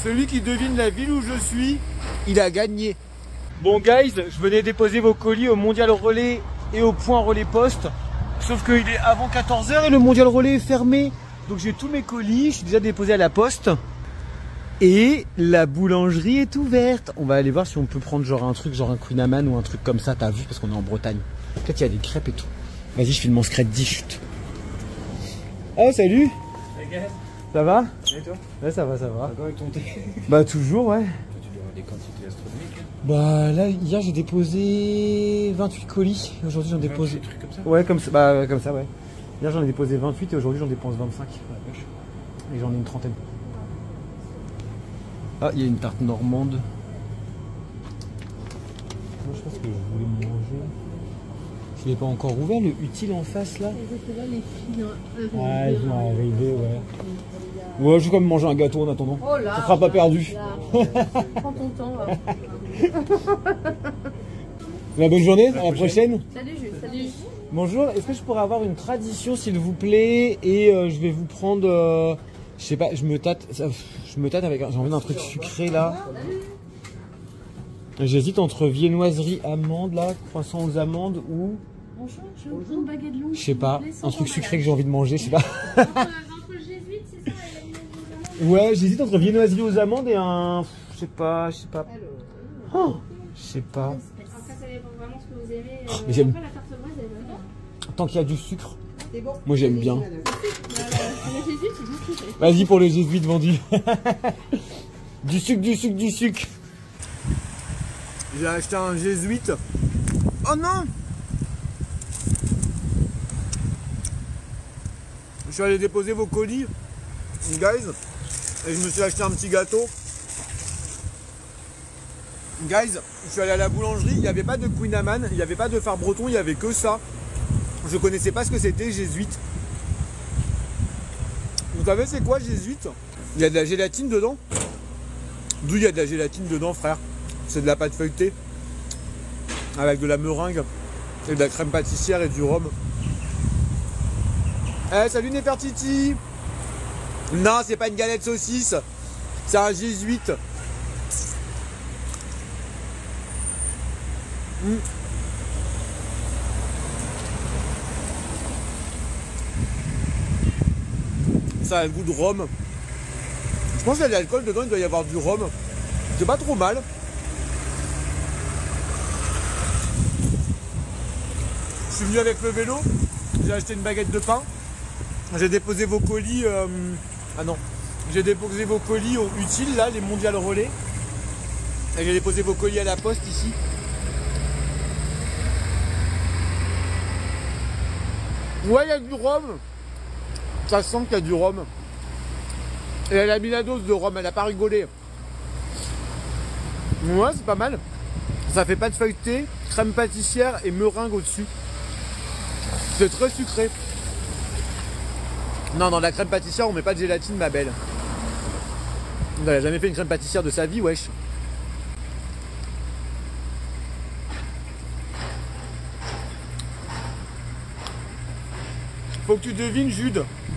Celui qui devine la ville où je suis, il a gagné. Bon guys, je venais déposer vos colis au Mondial Relais et au point Relais Poste. Sauf qu'il est avant 14 h et le Mondial Relais est fermé. Donc j'ai tous mes colis, je suis déjà déposé à la poste. Et la boulangerie est ouverte. On va aller voir si on peut prendre genre un truc, genre un Queen Amman ou un truc comme ça, t'as vu, parce qu'on est en Bretagne. Peut-être il y a des crêpes et tout. Vas-y, je filme mon secret de chut. Oh salut. Ça va? Et toi? Ouais, ça va, ça va. D'accord avec ton thé? Bah toujours, ouais. Toi, tu dois avoir des quantités astronomiques. Bah là, hier j'ai déposé 28 colis. Aujourd'hui j'en dépose... Des trucs comme ça? Ouais, comme ça, bah, comme ça, ouais. Hier j'en ai déposé 28 et aujourd'hui j'en dépense 25. Et j'en ai une trentaine. Ah, il y a une tarte normande. Moi je sais pas ce que je voulais manger. Je l'ai pas encore ouvert, le utile en face là. Ah, ils vont arriver, ouais. Ouais, je vais quand même manger un gâteau en attendant. Oh là, ça sera pas perdu. Prends ton temps. Là. La bonne journée, à la prochaine. Salut Jules, salut. Bonjour, est-ce que je pourrais avoir une tradition s'il vous plaît? Et je vais vous prendre, je sais pas, je me tâte avec, j'ai envie d'un truc sucré là. J'hésite entre viennoiserie amande là, croissant aux amandes ou... Bonjour, je vais vous prendre une baguette longue. Je sais pas, un truc sucré que j'ai envie de manger, je sais pas. Entre le jésuite, c'est ça, et la Ouais, j'hésite entre viennoiserie aux amandes et un... Je sais pas. Oh, je sais pas. Après, ça dépend vraiment ce que vous aimez. Mais j'aime... Après, la tarte aux fraises, elle est bonne. Tant qu'il y a du sucre, moi j'aime bien. Le jésuite, c'est du sucre. Vas-y pour le jésuite vendu. Du sucre. J'ai acheté un jésuite. Oh non! Je suis allé déposer vos colis, guys, et je me suis acheté un petit gâteau. Guys, je suis allé à la boulangerie, il n'y avait pas de Queen Amman, il n'y avait pas de phare breton, il n'y avait que ça. Je connaissais pas ce que c'était jésuite. Vous savez c'est quoi jésuite? Il y a de la gélatine dedans. D'où il y a de la gélatine dedans, frère? C'est de la pâte feuilletée avec de la meringue et de la crème pâtissière et du rhum. Eh, salut Nefertiti. Non, c'est pas une galette saucisse, c'est un jésuite. Ça a le goût de rhum. Je pense qu'il y a de l'alcool dedans, il doit y avoir du rhum. C'est pas trop mal. Je suis venu avec le vélo, j'ai acheté une baguette de pain. J'ai déposé vos colis. Ah non, j'ai déposé vos colis au utile, là, les Mondial Relais. Et j'ai déposé vos colis à la poste ici. Ouais, il y a du rhum. Ça sent qu'il y a du rhum. Et elle a mis la dose de rhum, elle a pas rigolé. Ouais, c'est pas mal. Ça fait pâte feuilletée, crème pâtissière et meringue au-dessus. C'est très sucré. Non, dans la crème pâtissière, on met pas de gélatine, ma belle. Elle a jamais fait une crème pâtissière de sa vie, wesh. Faut que tu devines, Jude.